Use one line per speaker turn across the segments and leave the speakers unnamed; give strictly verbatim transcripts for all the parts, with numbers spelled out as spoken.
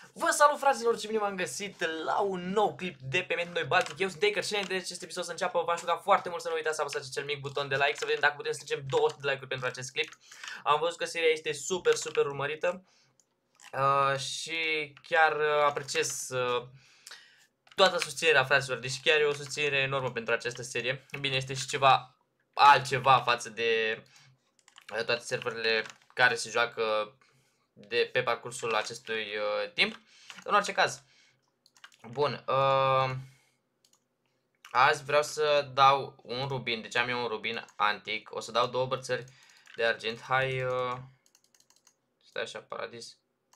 Vă salut, fraților, ce bine m-am găsit la un nou clip de pe Med Noi Baltic. Eu sunt Taker și înainte de acest episod să înceapă, v-aș ruga foarte mult să nu uitați să apăsați acel mic buton de like, să vedem dacă putem să strângem două sute de like-uri pentru acest clip. Am văzut că seria este super, super urmărită uh, și chiar uh, apreciez uh, toată susținerea, fraților, deci chiar e o susținere enormă pentru această serie. Bine, este și ceva altceva față de uh, toate serverele care se joacă de pe parcursul acestui uh, timp. În orice caz, bun, uh, azi vreau să dau un rubin, deci am eu un rubin antic, o să dau două brățări de argint. Hai, uh, stai așa, paradis.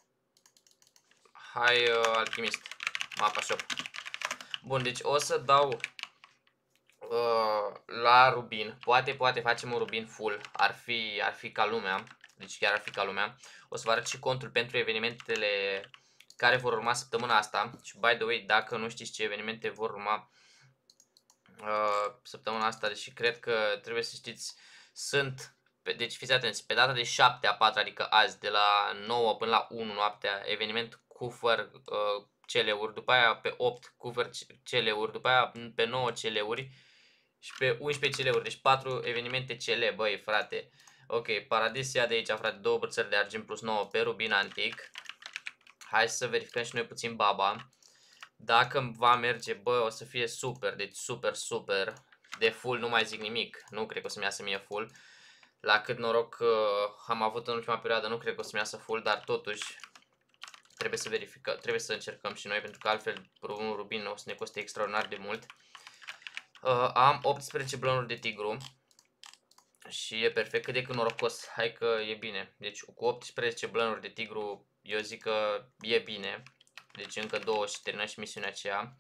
Hai, uh, alchimist, mapa shop. Bun, deci o să dau uh, la rubin, poate, poate facem un rubin full, ar fi, ar fi ca lumea, deci chiar ar fi ca lumea. O să vă arăt și contul pentru evenimentele care vor urma săptămâna asta. Și by the way, dacă nu știți ce evenimente vor urma uh, săptămâna asta, deși cred că trebuie să știți, sunt, pe, deci fiți atenți, pe data de șapte a patru, adică azi, de la nouă până la unu noaptea, eveniment cu făr uh, C L-uri, după aia pe opt cu făr C L-uri, după aia pe nouă C L-uri și pe unsprezece C L-uri, deci patru evenimente C L, băi frate. Ok, paradis ia de aici, frate, două brățări de argint plus nouă pe rubin antic. Hai să verificăm și noi puțin baba. Dacă va merge, bă, o să fie super, deci super, super. De full nu mai zic nimic, nu cred că o să-mi iasă mie full. La cât noroc uh, am avut în ultima perioadă, nu cred că o să-mi iasă full, dar totuși trebuie să verificăm, trebuie să încercăm și noi, pentru că altfel un rubin o să ne coste extraordinar de mult. Uh, am optsprezece blănuri de tigru. Și e perfect, cât de cât norocos, hai că e bine. Deci cu optsprezece blănuri de tigru eu zic că e bine. Deci încă două și terminăm și misiunea aceea.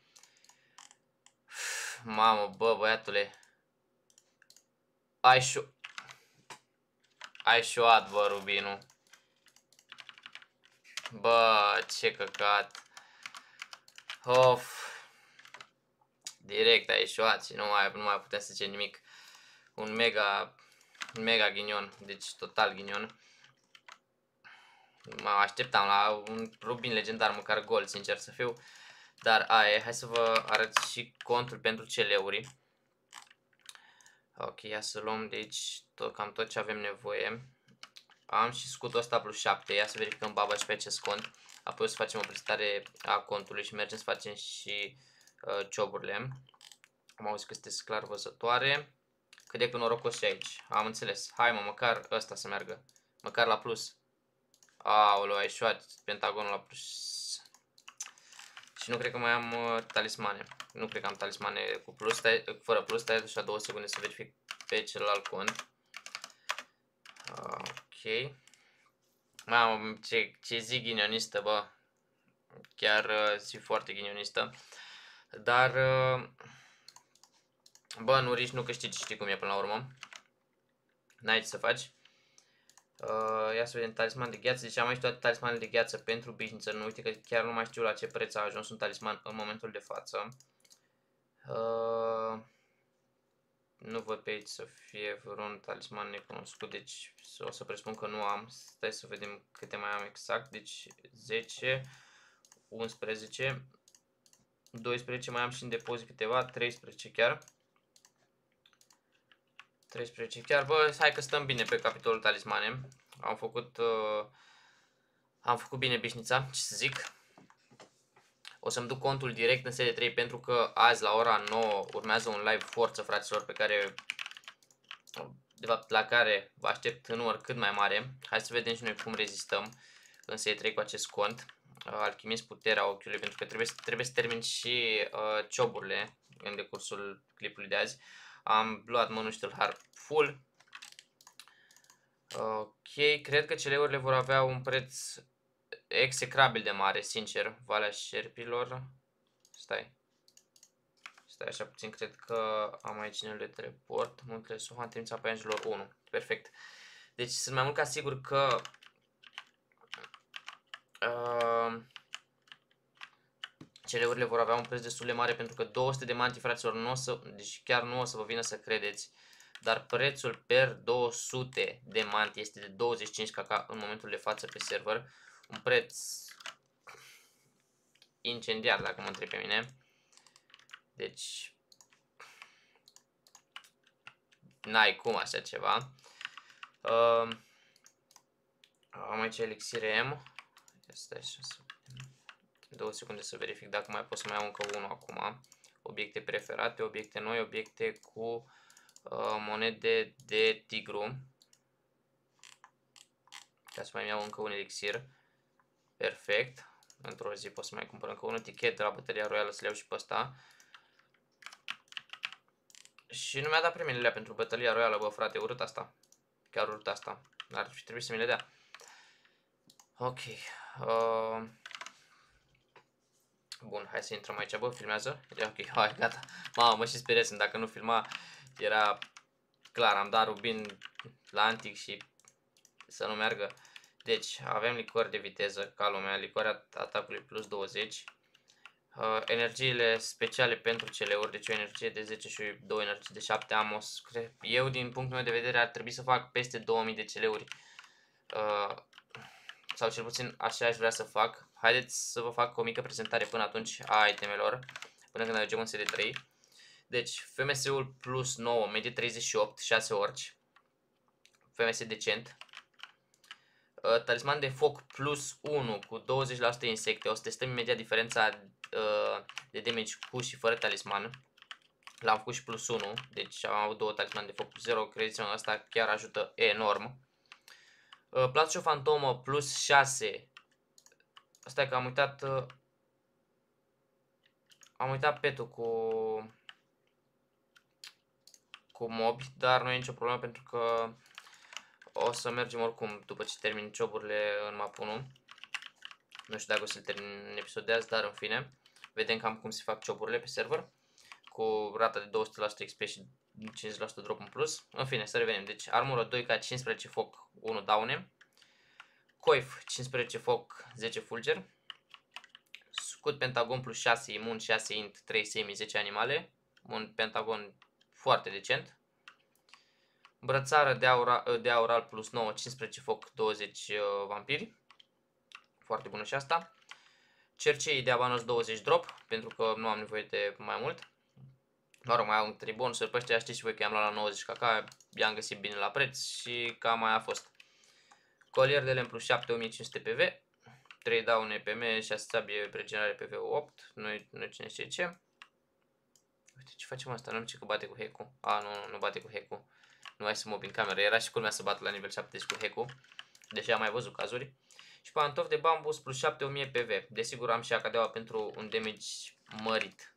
Mamă, bă, băiatule. Ai șo... Ai șoat, bă, rubinul. Bă, ce căcat. Of. Direct ai șoat și nu mai, nu mai putem să zicem nimic. Un mega, mega ghinion, deci total ghinion. Mă așteptam la un rubin legendar, măcar gol, sincer să fiu. Dar aia, hai să vă arăt și contul pentru C L-uri. Ok, ia să luăm de aici tot, cam tot ce avem nevoie. Am și scutul ăsta plus șapte, ia să verificăm baba și pe acest cont. Apoi o să facem o prezentare a contului și mergem să facem și uh, joburile. Am auzit că sunteți clar văzătoare. Cât de cât norocos și aici, am înțeles. Hai mă, măcar ăsta să meargă, măcar la plus. Aoleu, ai șuat pentagonul la plus. Și nu cred că mai am uh, talismane. Nu cred că am talismane cu plus, stai, fără plus. Stai așa două secunde să verific pe celălalt cont. Uh, ok. Mamă, ce, ce zi ghinionistă, bă. Chiar uh, zi foarte ghinionistă. Dar, uh, bă, nu riști, nu câștigi, știi cum e până la urmă. N-ai ce să faci. Uh, ia să vedem, talisman de gheață. Deci am aici toate talismanele de gheață pentru bișniță. Nu uite că chiar nu mai știu la ce preț a ajuns un talisman în momentul de față. Uh, nu văd pe aici să fie vreun talisman necunoscut, deci o să presupun că nu am. Stai să vedem câte mai am exact. Deci zece, unsprezece, doisprezece, mai am și în depozit câteva, treisprezece chiar. treisprezece chiar, bă, hai că stăm bine pe capitolul talismane. Am făcut, uh, am făcut bine bișnița, ce să zic. O să-mi duc contul direct în S D trei pentru că azi la ora nouă urmează un live forță, fraților, pe care, de fapt, la care vă aștept în număr cât mai mare. Hai să vedem și noi cum rezistăm în S D trei cu acest cont. Alchimist puterea ochiului, pentru că trebuie, trebuie să termin și uh, joburile în decursul clipului de azi. Am luat mănuși har full. Ok, cred că C L-urile vor avea un preț execrabil de mare, sincer. Valea șerpilor. Stai. Stai așa puțin, cred că am aici inelul de report. Muntele Sohan, trimis pe angelor unu. Perfect. Deci sunt mai mult ca sigur că uh, C L-urile vor avea un preț destul de mare, pentru că două sute de manti, fraților, nu o să, deci chiar nu o să vă vină să credeți. Dar prețul per două sute de manti este de douăzeci și cinci K K în momentul de față pe server. Un preț incendiar, dacă mă întreb pe mine. Deci n-ai cum așa ceva. Uh, am aici elixire M. Stai așa să... două secunde să verific dacă mai pot să mai iau încă unul acum. Obiecte preferate, obiecte noi, obiecte cu uh, monede de tigru. Ca să mai iau încă un elixir. Perfect. Într-o zi pot să mai cumpăr încă unul. Tichet de la bătălia royală, să le iau și pe ăsta. Și nu mi-a dat premiile pentru bătălia royală, bă, frate, urât asta. Chiar urât asta. Ar fi trebuit să mi le dea. Ok. Uh... Bun, hai să intrăm aici, bă, filmează. Ok, hai, gata. Mamă, mă și speriesem, dacă nu filma, era clar, am dat rubin la antic și să nu meargă. Deci, avem licor de viteză, ca lumea, licoarea atacului plus douăzeci. Uh, energiile speciale pentru celeuri, deci o energie de zece și două energii de șapte am. Eu, din punctul meu de vedere, ar trebui să fac peste două mii de celeuri. Uh, sau cel puțin așa aș vrea să fac. Haideți să vă fac o mică prezentare până atunci a itemelor, până când ajungem în serie trei. Deci, F M S-ul plus nouă, medie treizeci și opt, șase orci. F M S decent. Uh, talisman de foc plus unu cu douăzeci la sută insecte. O să testăm imediat diferența uh, de damage cu și fără talisman. L-am făcut și plus unu, deci am avut două talisman de foc plus zero. Credeți-mă, asta chiar ajută enorm. Uh, Plațul fantomă plus șase. Asta e că am uitat uh, Am uitat petul cu Cu mobi, dar nu e nicio problemă pentru că o să mergem oricum după ce termin joburile în map unu. Nu știu dacă o să-l termin în episod de azi, dar în fine. Vedem cam cum se fac joburile pe server. Cu rata de două sute la sută X P și cincizeci la sută drop în plus. În fine, să revenim. Deci armură doi K, cincisprezece foc, unu daune. Coif, cincisprezece foc, zece fulger. Scut pentagon plus șase imun, șase int, trei semi, zece animale. Un pentagon foarte decent. Brățară de aur, de aural plus nouă, cincisprezece foc, douăzeci uh, vampiri. Foarte bună și asta. Cercei de avanos douăzeci drop, pentru că nu am nevoie de mai mult. Mă rog, mai au trei bonusuri pe ăștia, știți și voi că i-am luat la nouăzeci caca, i-am găsit bine la preț și cam aia a fost. Colier de lemn plus șapte, o mie cinci sute P V. trei daune P M, șase sabie, regenerare P V opt, nu, nu cine știe ce. Uite ce facem asta, nu știu că bate cu hack-ul. A, nu, nu, nu bate cu hack-ul. Nu hai să mă op în cameră, era și culmea să bat la nivel șaptezeci cu hack-ul. Deși am mai văzut cazuri. Și pantofi de bambus plus șapte, o mie P V. Desigur am și acadeaua pentru un damage mărit.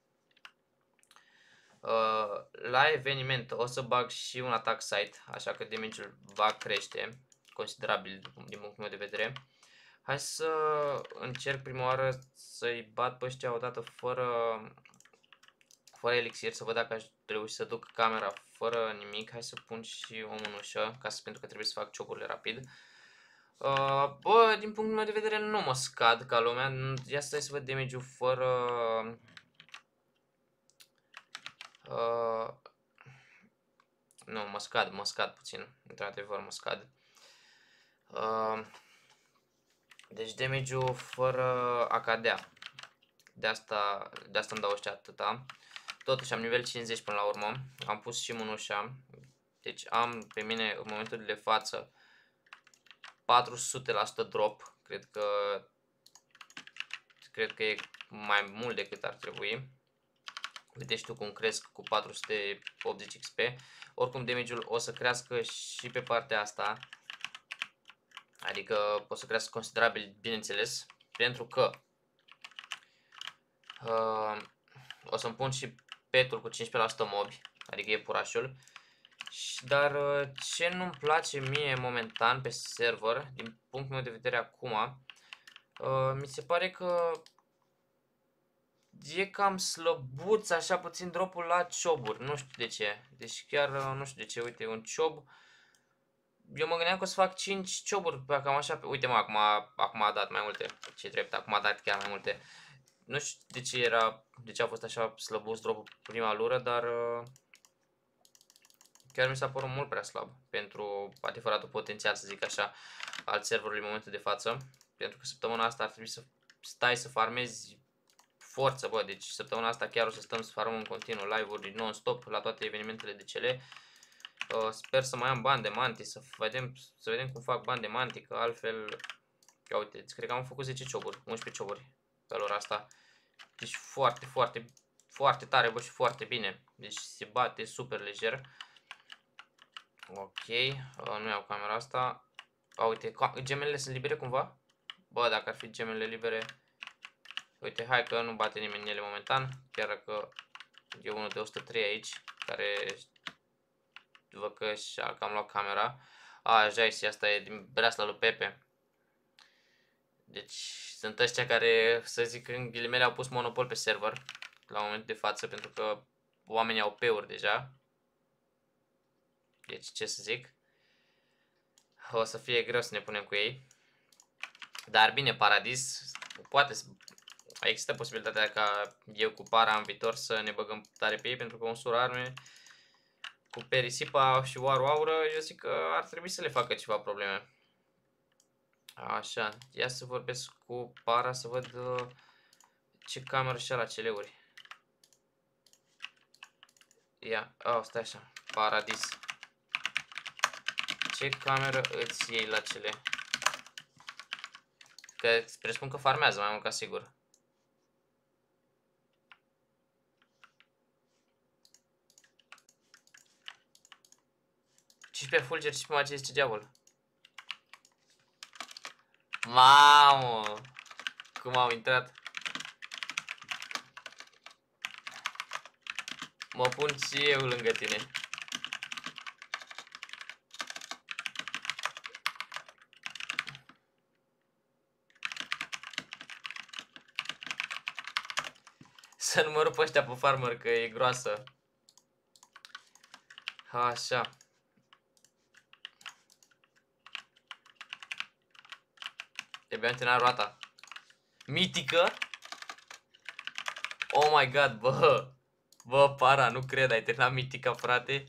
Uh, la eveniment o să bag și un attack site, așa că damage-ul va crește considerabil din punctul meu de vedere. Hai să încerc prima oară să-i bat pe ăștia odată fără, fără elixir, să văd dacă aș reuși să duc camera fără nimic. Hai să pun și o mânușă, ca să, pentru că trebuie să fac chocurile rapid. Uh, bă, din punctul meu de vedere nu mă scad ca lumea. Ia stai să văd damage-ul fără... Uh, nu, mă scad, mă scad puțin. Într-adevăr mă scad. Uh, deci damage-ul fără a cadea. De asta, de asta îmi dau ăștia atâta. Totuși am nivel cincizeci până la urmă. Am pus și mânușa. Deci am pe mine în momentul de față patru sute la sută drop. Cred că Cred că e mai mult decât ar trebui. Vedeți tu cum cresc cu patru sute optzeci X P. Oricum damage-ul o să crească și pe partea asta. Adică o să crească considerabil, bineînțeles. Pentru că uh, o să-mi pun și petul cu cincisprezece la sută mobi. Adică e purașul. Dar uh, ce nu-mi place mie momentan pe server, din punctul meu de vedere acum, uh, mi se pare că e cam slăbuț așa puțin dropul la cioburi, nu știu de ce. Deci chiar nu știu de ce, uite, un ciob. Eu mă gândeam că o să fac cinci cioburi pe cam așa. Uite mă, acum, acum a dat mai multe. Ce drept, acum a dat chiar mai multe. Nu știu de ce era, de ce a fost așa slăbuț dropul prima lură, dar chiar mi s-a părut mult prea slab pentru adevăratul potențial, să zic așa, al serverului în momentul de față. Pentru că săptămâna asta ar trebui să stai să farmezi forță, bă, deci săptămâna asta chiar o să stăm să farmăm în continuu live-uri non-stop la toate evenimentele de cele. Uh, sper să mai am bani de manti, să vedem, să vedem cum fac bani de manti, că altfel, ia uite, cred că am făcut zece cioburi, unsprezece cioburi pe lor asta. Deci foarte, foarte, foarte tare, bă, și foarte bine. Deci se bate super lejer. Ok, uh, nu iau camera asta. Uh, uite, gemelele sunt libere cumva? Bă, dacă ar fi gemele libere... Uite, hai că nu bate nimeni în ele momentan. Chiar dacă e unul de o sută trei aici, care... Văd că și-a cam luat camera. A, Jaisi, asta e din breasla lui Pepe. Deci sunt ăștia care, să zic, în ghilimele au pus monopol pe server la momentul de față, pentru că oamenii au pe-uri deja. Deci ce să zic, o să fie greu să ne punem cu ei. Dar bine, Paradis, poate să... Există posibilitatea ca eu cu Para în viitor să ne băgăm tare pe ei, pentru că un sur arme cu Perisipa și Waru Aură, eu zic că ar trebui să le facă ceva probleme. Așa, ia să vorbesc cu Para să văd uh, ce cameră și la celeuri. Ia, oh, stai așa, Paradis. Ce cameră îți iei la cele? Că presupun că farmează mai mult ca sigur. cincisprezece fulger și pe magie zice diavol. Mamă! Cum au intrat? Mă pun și eu lângă tine. Să nu mă rup ăștia pe farmer, că e groasă. Așa. Trebuie antena roata. Mitică? Oh my god, bă. Bă, Para, nu cred, ai terminat mitica, frate.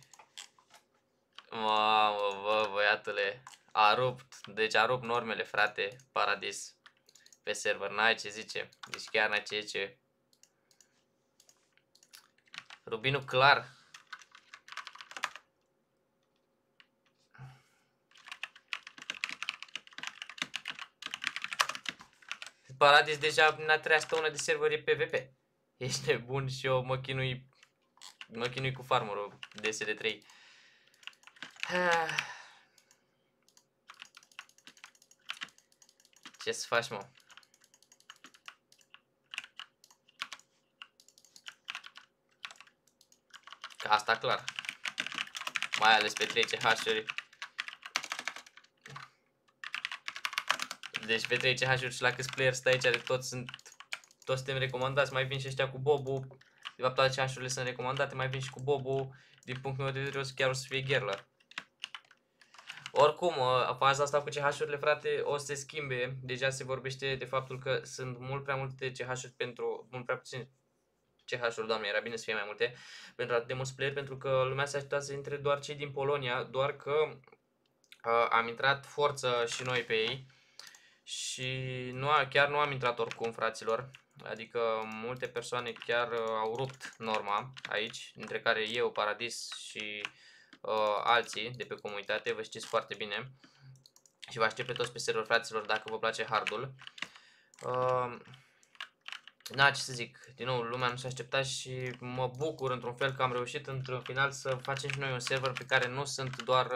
Mamă, bă, băiatule. A rupt, deci a rupt normele, frate, Paradis. Pe server, n-ai ce zice. Deci chiar n-ai ce zice. Rubinul clar. Paradis deja în a treia săptămână de server e P V P. Ești nebun și eu mă chinui, mă chinui cu farmerul de S D trei. Ce să faci, mă? Că asta clar. Mai ales pe trei C H-uri. Deci pe trei C H-uri și la câți player stă aici, de toți sunt, toți suntem recomandați, mai vin și ăștia cu Bobu. De fapt toate C H-urile sunt recomandate, mai vin și cu Bobu. Din punctul meu de vedere chiar o să fie gherlă. Oricum, faza asta cu C H-urile, frate, o să se schimbe. Deja se vorbește de faptul că sunt mult prea multe C H-uri pentru, mult prea puțin C H-uri, doamne, era bine să fie mai multe, pentru atât de mulți player, pentru că lumea s-a așteptat să intre doar cei din Polonia, doar că uh, am intrat forță și noi pe ei și nu, chiar nu am intrat oricum, fraților, adică multe persoane chiar uh, au rupt norma aici, dintre care eu, Paradis și uh, alții de pe comunitate, vă știți foarte bine și vă aștept pe toți pe server, fraților, dacă vă place hardul. Uh, Da, ce să zic, din nou, lumea nu s-a așteptat și mă bucur într-un fel că am reușit într-un final să facem și noi un server pe care nu sunt doar,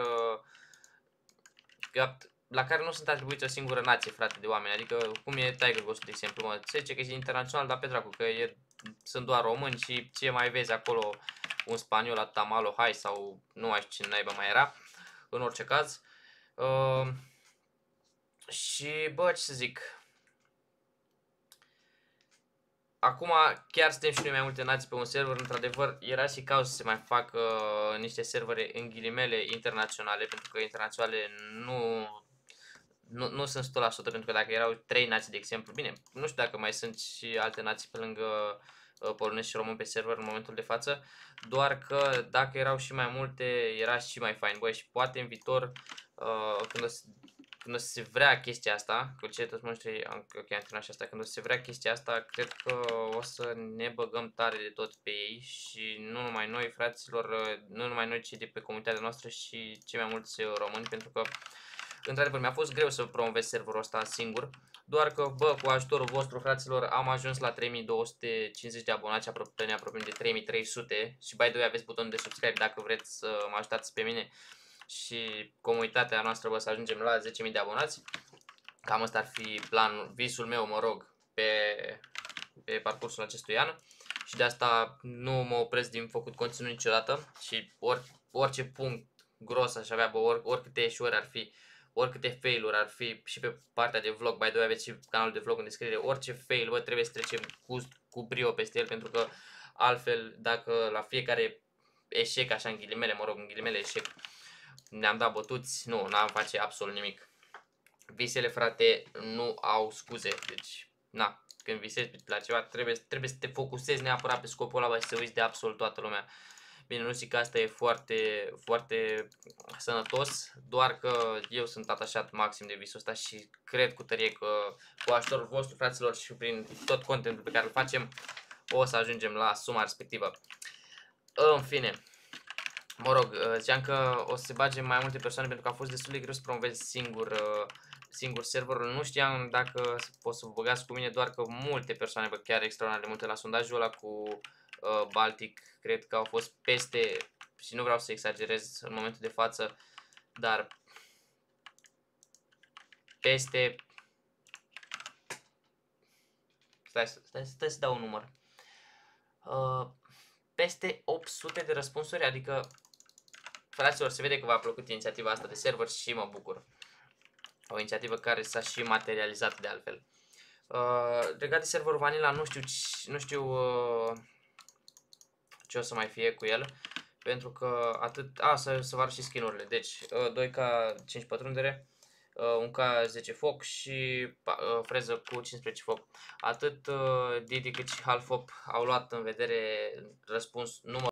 uh, la care nu sunt atribuiți o singură nație, frate, de oameni, adică cum e Tiger Ghost, de exemplu, mă, se zice că e internațional, dar pe dracu, că e, sunt doar români și ce mai vezi acolo, un spaniol, atâta Malo Hai sau nu mai știu ce naiba mai era, în orice caz. Uh, și, bă, ce să zic... Acum chiar suntem și noi mai multe nații pe un server, într-adevăr era și cauza să se mai facă uh, niște servere în ghilimele internaționale, pentru că internaționale nu, nu, nu sunt o sută la sută, pentru că dacă erau trei nații, de exemplu, bine, nu știu dacă mai sunt și alte nații pe lângă uh, polonezi și români pe server în momentul de față, doar că dacă erau și mai multe, era și mai fain, băi, și poate în viitor, uh, când o să, când o să se vrea chestia asta, cu ce toți monștrii, ok, am terminat și asta, când o să se vrea chestia asta, cred că o să ne băgăm tare de tot pe ei și nu numai noi, fraților, nu numai noi, ci de pe comunitatea noastră și cei mai mulți români, pentru că, într-adevăr, mi-a fost greu să promovez serverul ăsta singur, doar că, bă, cu ajutorul vostru, fraților, am ajuns la trei mii două sute cincizeci de abonați, aproape, ne apropiem de trei mii trei sute și, by the way, aveți butonul de subscribe dacă vreți să mă ajutați pe mine și comunitatea noastră, bă, să ajungem la zece mii de abonați. Cam ăsta ar fi planul, visul meu, mă rog, pe, pe parcursul acestui an. Și de asta nu mă opresc din făcut conținut niciodată și or, orice punct gros aș avea, bă, or, oricâte eșuări ar fi, oricâte fail-uri ar fi și pe partea de vlog, by the way, aveți și canalul de vlog în descriere, orice fail, bă, trebuie să trecem cu, cu brio peste el, pentru că altfel, dacă la fiecare eșec, așa în ghilimele, mă rog, în ghilimele eșec, ne-am dat bătuți, nu, n-am face absolut nimic. Visele, frate, nu au scuze, deci, na, când visezi la ceva, trebuie, trebuie să te focusezi neapărat pe scopul ăla și să uiți de absolut toată lumea. Bine, nu zic că asta e foarte, foarte sănătos, doar că eu sunt atașat maxim de visul ăsta și cred cu tărie că cu ajutorul vostru, fraților, și prin tot contentul pe care îl facem, o să ajungem la suma respectivă. În fine, mă rog, ziceam că o să se bage mai multe persoane pentru că a fost destul de greu să promovez singur, singur serverul. Nu știam dacă pot să vă băgați cu mine, doar că multe persoane, bă, chiar extraordinar de multe. La sondajul ăla cu uh, Baltic, cred că au fost peste, și nu vreau să exagerez în momentul de față, dar peste, stai, stai, stai să dau un număr, uh, peste opt sute de răspunsuri, adică, fraților, se vede că v-a plăcut inițiativa asta de server și mă bucur. O inițiativă care s-a și materializat de altfel. Uh, legat de serverul Vanilla, nu știu, nu știu uh, ce o să mai fie cu el, pentru că atât, a, să, să vă arăt și skin-urile, deci uh, doi K cinci pătrundere, uh, un K zece foc și uh, freză cu cincisprezece foc. Atât uh, Didi cât și Halfop au luat în vedere răspuns număr